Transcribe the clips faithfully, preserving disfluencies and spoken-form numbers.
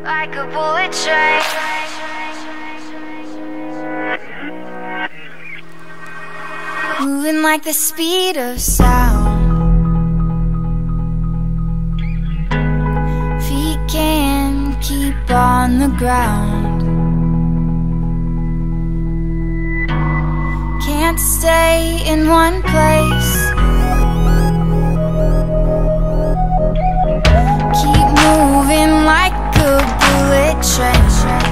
like a bullet train. Moving like the speed of sound. Feet can't keep on the ground. Can't stay in one place. Keep moving like a bullet train.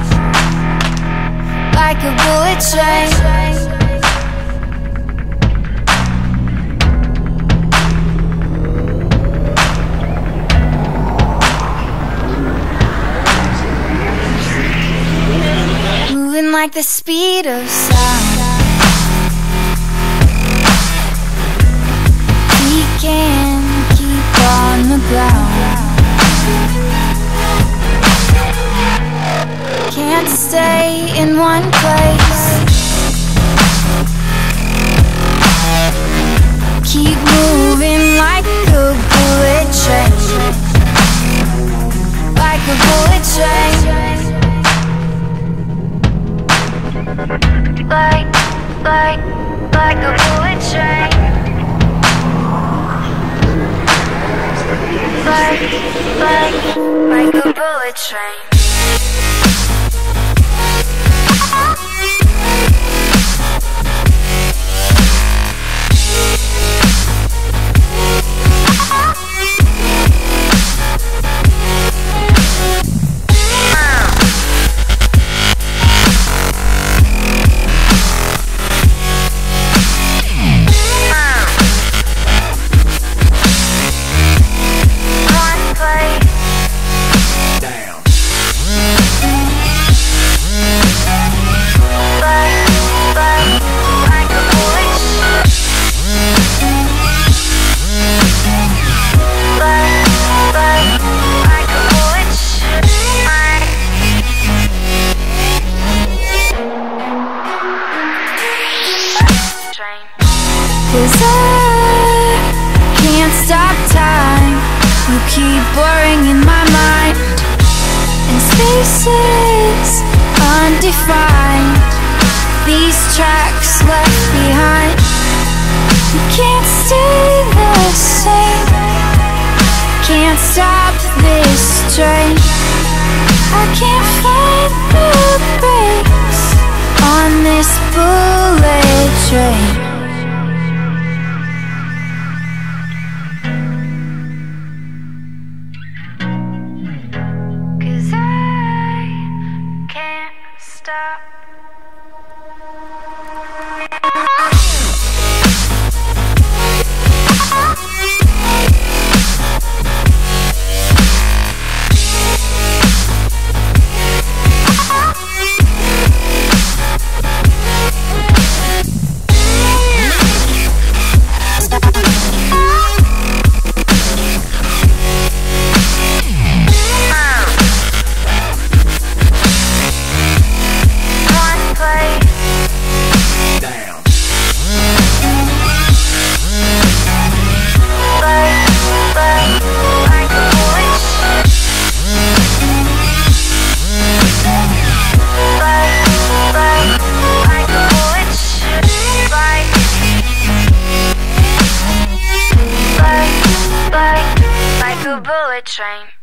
Like a bullet train. Moving like the speed of sound. We can keep on the ground. Can't stay in one place. Keep moving like a bullet train. Like a bullet train. Like, like, like a bullet train. Like, like, like a bullet train. Cause I can't stop time. You keep blurring in my mind, and spaces undefined. These tracks left behind. You can't stay the same. Can't stop this train. I can't find the brakes on this bullet train. Stop. Like a bullet train.